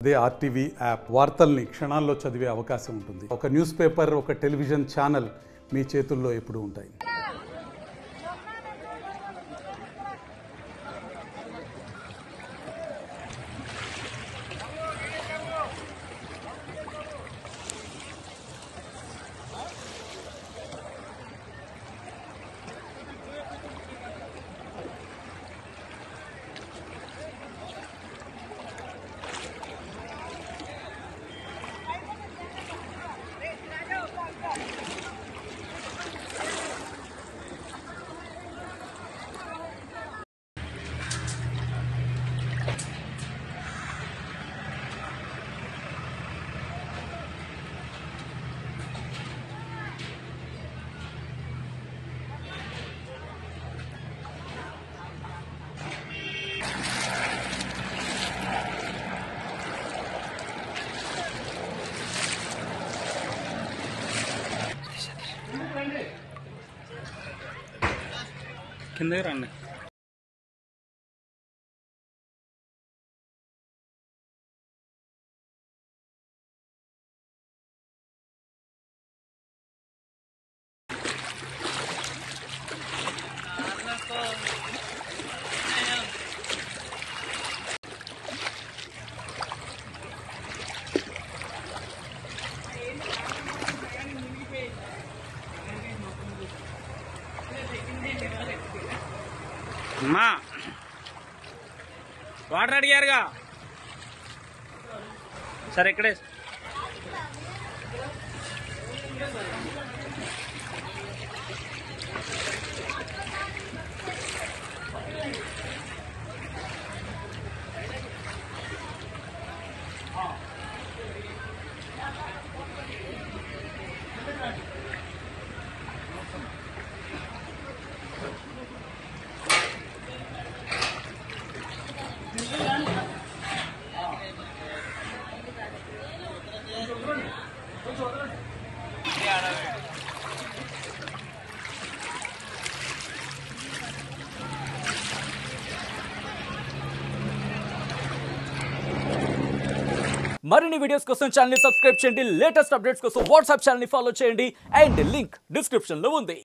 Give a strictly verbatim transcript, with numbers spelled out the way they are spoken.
అదే RTV app వార్తల్ని క్షణాల్లో చదివే అవకాశం ఉంటుంది. ఒక న్యూస్ పేపర్, ఒక టెలివిజన్ ఛానల్ మీ చేతుల్లో ఎప్పుడూ ఉంటాయి. కిందకి రండి. అమ్మా వాటర్ అడిగారుగా సరే ఇక్కడే మరిన్ని వీడియోస్ కోసం ఛానల్ ని సబ్స్క్రైబ్ చేయండి. లేటెస్ట్ అప్డేట్స్ కోసం వాట్సాప్ ఛానల్ ని ఫాలో చేయండి అండ్ లింక్ డిస్క్రిప్షన్ లో ఉంది.